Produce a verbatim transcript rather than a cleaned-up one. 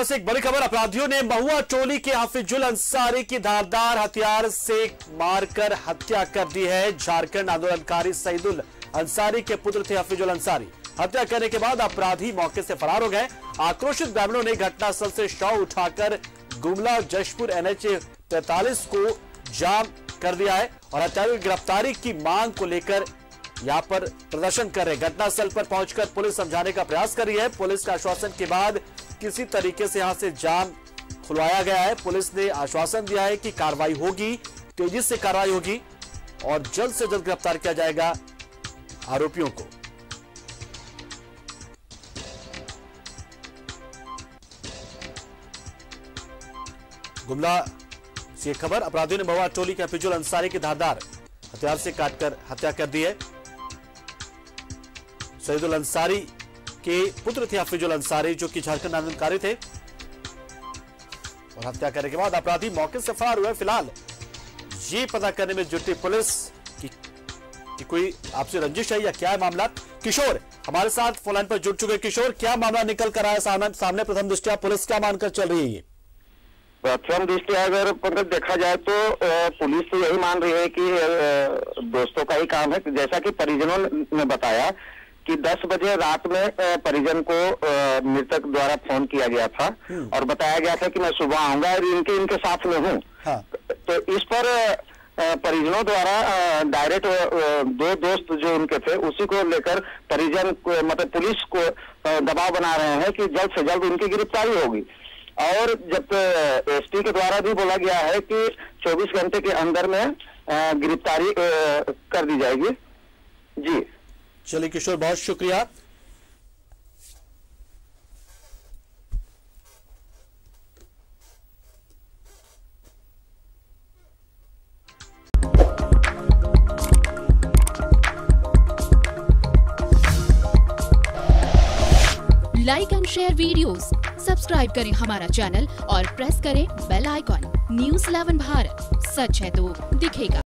वापस एक बड़ी खबर। अपराधियों ने महुआ टोली के हाफिजुल अंसारी की धारदार हथियार से मारकर हत्या कर दी है। झारखंड आंदोलनकारी सईदुल अंसारी के पुत्र थे हाफिजुल अंसारी। हत्या करने के बाद अपराधी मौके से फरार हो गए। आक्रोशित ग्रामीणों ने घटनास्थल से शव उठाकर गुमला जशपुर एनएच तैंतालीस को जाम कर दिया है और हत्यारों की गिरफ्तारी की मांग को लेकर यहां पर प्रदर्शन कर रहे। घटनास्थल पर पहुंचकर पुलिस समझाने का प्रयास कर रही है। पुलिस के आश्वासन के बाद किसी तरीके से यहां से जाम खुलवाया गया है। पुलिस ने आश्वासन दिया है कि कार्रवाई होगी, तेजी से कार्रवाई होगी और जल्द से जल्द गिरफ्तार किया जाएगा आरोपियों को। गुमला से खबर, अपराधियों ने महुआ टोली के हाफिजुल अंसारी की धारदार हथियार से काटकर हत्या कर दी है। सईदुल अंसारी के पुत्र थे हाफिजुल अंसारी, जो कि झारखंड आंदोलनकारी थे और हत्या करने के बाद अपराधी मौके से फरार हुए। फिलहाल ये पता करने में जुटी पुलिस कि, कि कोई आपसी रंजिश है या क्या है मामला। किशोर हमारे साथ फोन लाइन पर जुड़ चुके। किशोर, क्या मामला निकल कर आया सामने, सामने प्रथम दृष्टया पुलिस क्या मानकर चल रही है? ये प्रथम दृष्टया अगर पंकज देखा जाए तो पुलिस तो यही मान रही है कि दोस्तों का ही काम है। जैसा कि परिजनों ने बताया कि दस बजे रात में परिजन को मृतक द्वारा फोन किया गया था और बताया गया था कि मैं सुबह आऊंगा और इनके इनके साथ में हूँ। हाँ। तो इस पर परिजनों द्वारा डायरेक्ट दो दोस्त जो उनके थे उसी को लेकर परिजन को मतलब पुलिस को दबाव बना रहे हैं कि जल्द से जल्द उनकी गिरफ्तारी होगी। और जब एसपी के द्वारा भी बोला गया है कि चौबीस घंटे के अंदर में गिरफ्तारी कर दी जाएगी। जी चलिए किशोर, बहुत शुक्रिया। Like and share videos, subscribe करें हमारा चैनल और प्रेस करें bell icon. News eleven Bharat, सच है तो दिखेगा।